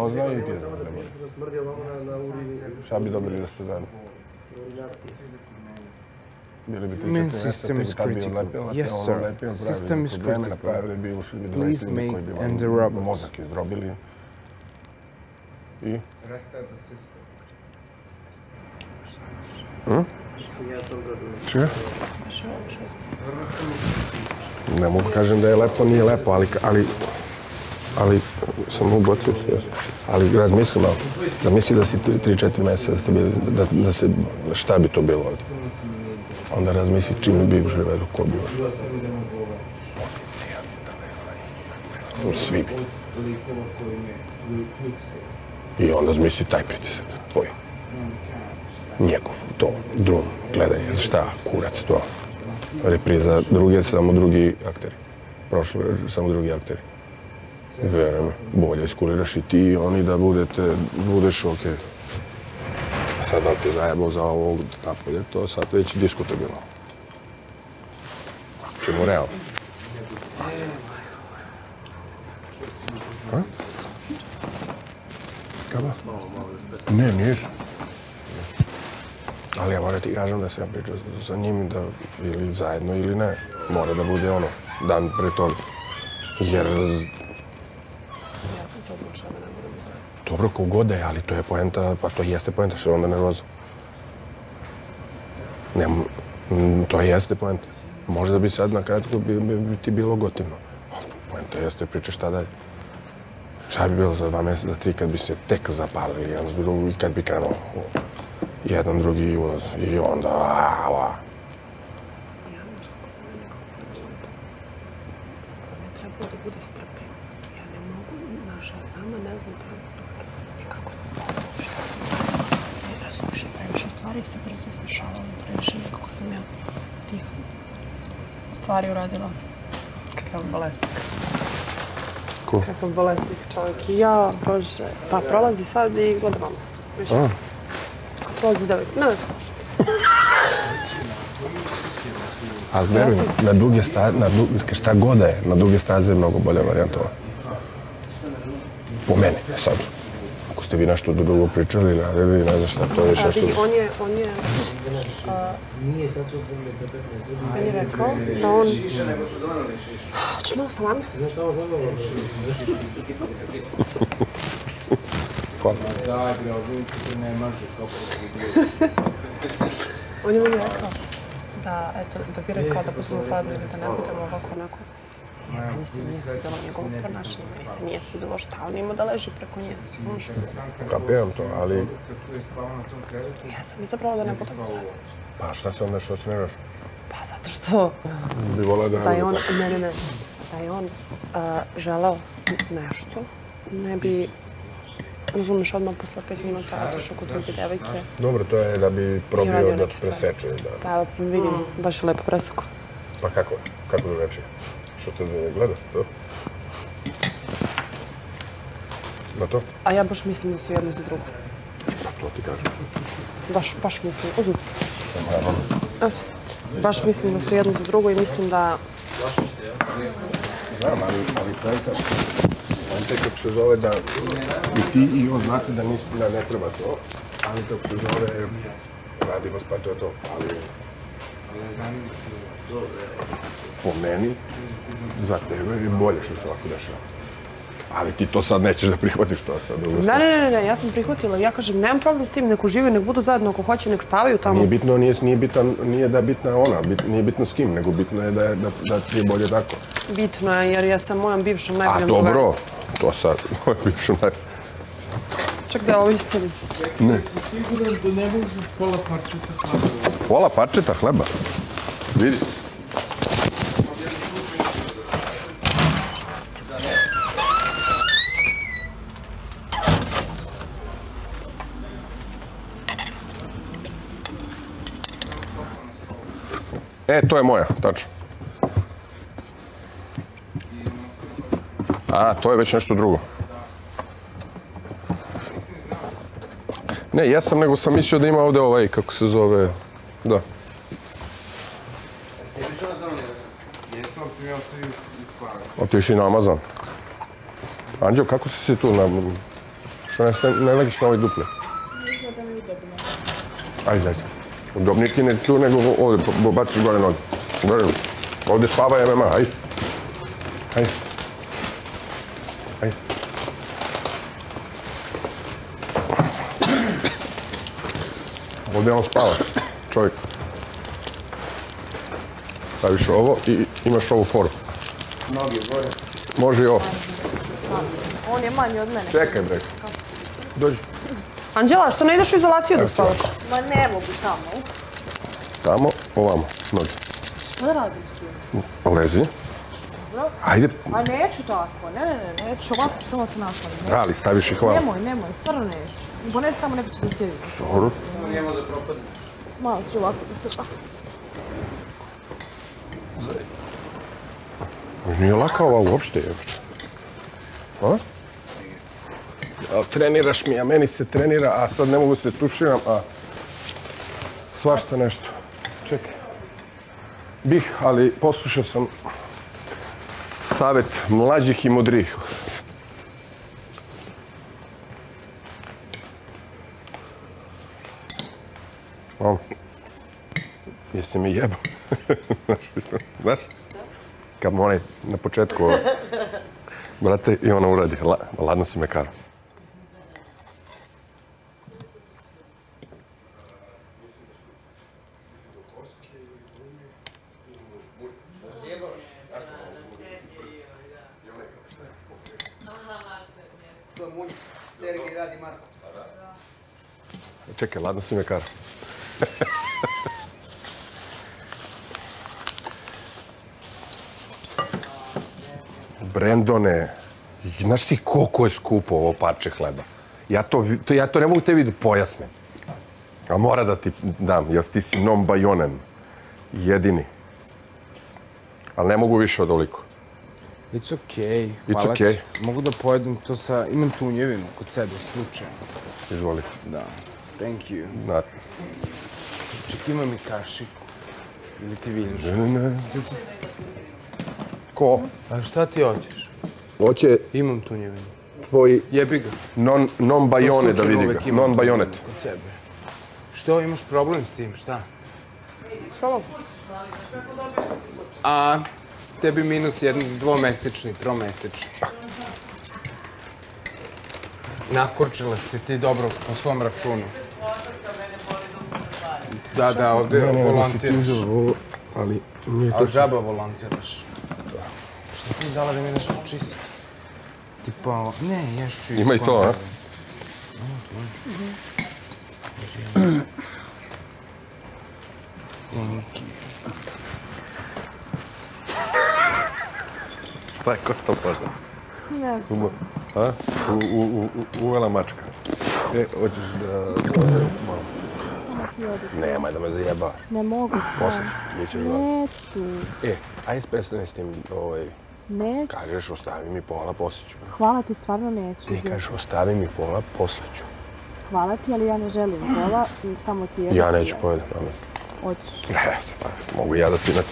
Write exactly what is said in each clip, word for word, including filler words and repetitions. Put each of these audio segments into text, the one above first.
on zna i ti zna. Šta bi dobili da su zajedno? Bili bi tri četiri mjeseca, bi tad bi odlepila, te ono lepio, pravili probleme, napravili bi, ušli bi dvanaest ljudi koji bi vam mozak izdrobili. I? Čega? Ne mogu kažem da je lepo, nije lepo, ali, ali, ali sam ubocio se, ali razmislim malo, zamisli da si tri četiri mjeseca, da ste bili, da, da se, šta bi to bilo ovdje? Onda razmisli čim bi uživao, ko bi uživao. Svi bi. I onda zmisli taj pritisak, tvoj. Njegov, to, drum, gledanje, šta, kurac, to. Repriza druge, samo drugi akteri. Prošlo, samo drugi akteri. Verujem me, bolje iskuliraš i ti i oni da budete, budeš okej. Sad da li ti zajebao za ovog napolje, to sad već diskutabilno. Ako ćemo realno. Kaba? Ne, nisu. Ali ja moram ti kažem da sam pričao sa njim da ili zajedno ili ne. Mora da bude ono, dan pre toga. Jer... Ja sam se odlučila da ne budemo zajedno. Dobro, kogod da je, ali to je poenta, pa to jeste poenta, što je onda nervoza. Ne, to jeste poenta. Možda bi sad na kratko bi, bi, bi ti bilo gotivno. Poenta jeste priča šta dalje. Šta bi bilo za dva mjeseca, za tri, kad bi se tek zapalili jedan s drugom i kad bi krenuo jedan, drugi ulaz i onda... Aaaa. Ja znaš kako sam ja nekako predvodila. Ne treba da bude strpljivo. Ja ne mogu, znaš, ja sama ne znam treba to. I kako se zove, šta sam ne razumiješ, previše stvari se brzo izdešavalo, previše nekako sam ja tih stvari uradila. Kakav bolesnik. Ko? Kakav bolesnik čovjek. Ja, bože, pa prolazi sad i gleda mama. Više. Prolazi devojka, ne znam. Ali verujem, na duge staze, na duge, šta god da je, na duge staze je mnogo bolja varijantova. Po meni, sad. Ako ste vi nešto drugo pričali, radili, ne znam šta, to je još nešto... On je, on je... On je rekao da on... Hoćeš malo salame? Hvala. Daj bre, odlici ti ne maže, kako ti On je meni rekao da, eto, da bi rekao da budemo sad ili da ne budemo ovako onako. Meni se nije svidjelo njegovo ponašanje, meni se nije svidjelo šta on ima da leži preko nje. Kapiram to, ali... Ja sam izabrala da ne budemo sad. Pa šta se onda što smiraš? Pa zato što... Bi volao da Da je ne on, bude ne, ne, ne, da je on želeo nešto, ne bi... Razumeš, odmah posle pet minuta otišao kod druge devojke. Dobro, to je da bi probio da preseče. Pa vidim, baš je lepo presako. Pa kako? Kako drugačije? Što te gleda? To? Na to? A ja baš mislim da su jedno za drugo. Pa to ti kažem. Baš, baš mislim. Uzmi. Eto. Baš mislim da su jedno za drugo i mislim da... Znam, ali, ali pojenta, pojenta je kako se zove da i ti i on znate da, nis, da ne treba to, ali kako se zove radi vas pa to je to. Ali po meni, za tebe je bolje što se ovako dešava. Ali ti to sad nećeš da prihvatiš to sad. Ne, ne, ne, ne, ja sam prihvatila. Ja kažem, nemam problem s tim, neko živi, nek budu zajedno, ako hoće, nek spavaju tamo. Nije bitno, nije, nije, bitan, nije da je bitna ona, bit, nije bitno s kim, nego bitno je da, je, da, da ti je bolje tako. Bitno je, jer ja sam mojom bivšom najboljom drugaricu. A dobro, drugaricu. to sad, mojom bivšom najboljom. Čak da je ovo iscelim. Ne. Jesi siguran da ne možeš pola parčeta hleba? Pola parčeta hleba? Vidi. E, to je moja, tačno. A, to je već nešto drugo. Ne, jesam, nego sam mislio da ima ovde ovaj, kako se zove, da. Jesam, sam ja ostavio u spavu. Otiši na Amazon. Anđeo, kako si se tu na... Što ne legiš na ovaj dupli? Izgleda mi udobno. Ajde, ajde. Udobniji ti ne tu nego ovdje, baciš gore noge. Ovdje spava M M A, ajde. Ajde. Ajde. Ovdje on spava, čovjek. Staviš ovo i imaš ovu foru. Noge gore. Može i ovo. On je manji od mene. Čekaj, bre. Dođi. Anđela, što ne ideš u izolaciju da spavaš? Ma ne mogu tamo. Tamo, ovamo, noge. Što da radim s tim? Lezi. Ajde. A neću tako, ne, ne, ne, neću ovako, samo se nastavim. Da, ali staviš ih ovamo. Nemoj, nemoj, stvarno neću. Ponesi tamo, neko će da sjedi. Dobro. Nije može propadne. Malo ću ovako da se nastavim. Nije laka ova uopšte, jebote. A? Ja, treniraš mi, a meni se trenira, a sad ne mogu se tuširam, a svašta nešto. Čekaj. Bih, ali poslušao sam savjet mlađih i mudrijih. O, jesi mi jebao? Znaš? Kad mu onaj na početku, brate, i ona uradi. Ladno si me karo. To je Munja. Sergej radi Marko. Čekaj, ladno si me karo. Brendone, znaš ti koliko je skupo ovo parče hleba? Ja to, ja to ne mogu tebi da pojasnim. A mora da ti dam, jer ti si non bajonen. Jedini. Ali ne mogu više od ovoliko. It's okay. It's okay. Mogu da pojedem to sa... Imam tunjevinu kod sebe, slučajno. Izvoli. Da. Thank you. Da. Ček, imam i kašiku. Ili ti vidiš? Ne, ne. Ko? A šta ti hoćeš? Hoće Imam tunjevinu. tvoj Jebi ga. non, non bajone da vidi ga. Non bajonet. Kod sebe. Što, imaš problem s tim, šta? Što? A, tebi minus jedan dvomesečni, tromesečni. Nakurčila si ti dobro po svom računu. Da, da, ovdje volontiraš. Ali nije A to džaba volontiraš. Što ti mi dala da mi nešto čisto? Tipa, ne, ješću iz Ima i to, a? Thank you. Šta je ko to pozna? Ne znam. A? U, u, u, uvela mačka. E, hoćeš da... Malo. Samo ti odi. Nemaj da me zajeba. Ne mogu stvarno. Nećeš da... Neću. E, ajde prestani s tim, ovaj... Neću. Kažeš, ostavi mi pola, poslije ću. Hvala ti, stvarno neću. Ti kažeš, ostavi mi pola, poslije ću. Hvala ti, ali ja ne želim pola, samo ti jedan. Ja neću pojedem, amen. Hoćeš. E, pa, mogu ja da sinem.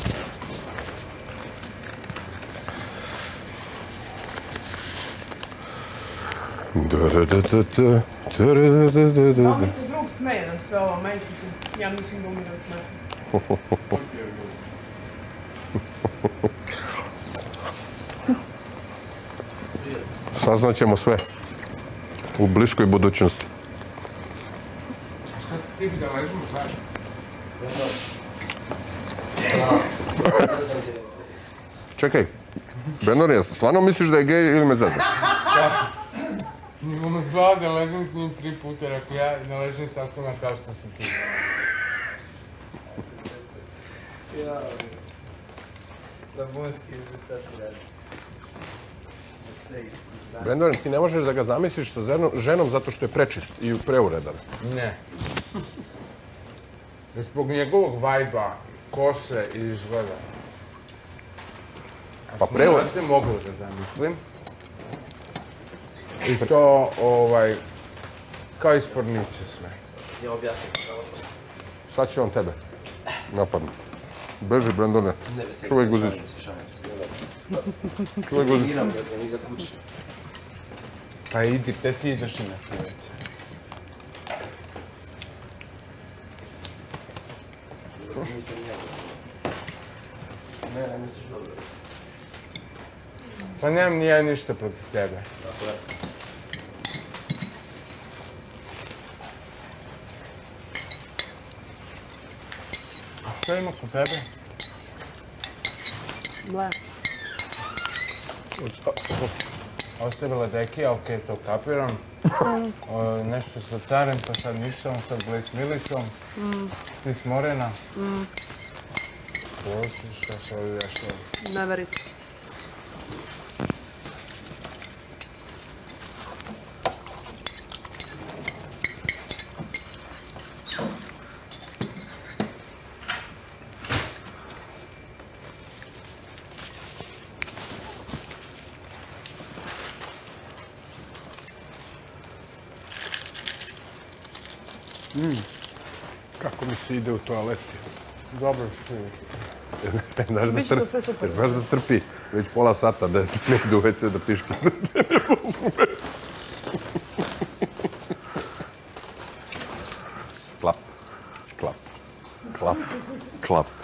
Da mi se drug smeje nam sve ovo, majke ti. Ja mislim da umire od smrti. Saznaćemo sve u bliskoj budućnosti. Šta ti bi da ležimo, znaš? Čekaj, Benor, stvarno misliš da je gej ili me zezaš? Imamo zvao da ležim s njim tri puta, rekao ja ne ležim s Akona kao što si ti. Ja, da bunski izvestati radi. Benor, ti ne možeš da ga zamisliš sa ženom zato što je prečist i preuredan. Ne. Zbog njegovog vajba, kose i izgleda. Pa preuredan? Sad se mogu da zamislim. I to, ovaj, kao iz porniče sve. Ja objasnim. Sad će on tebe napadnu. Beži, Brendone. Čuvaj guzicu. Čuvaj guzicu. Pa idi, gde ti ideš inače u ve ce? Ne, ne misliš dobro. Pa nemam ni ja ništa protiv tebe. Tako je. A šta ima kod tebe? Mleko. Ostavila deki, okej, to kapiram. O, nešto sa carem, pa sad ništa, on sad gle s Milicom. Ti s Morena. Prosti, šta se ovdje dešava? Neverica. Kako mi se ide u toaleti? Dobro, ti. Znaš da, Biće to trpi, sve super. znaš da trpi već pola sata da ne ide u ve ce da piški. Klap, klap, klap, klap.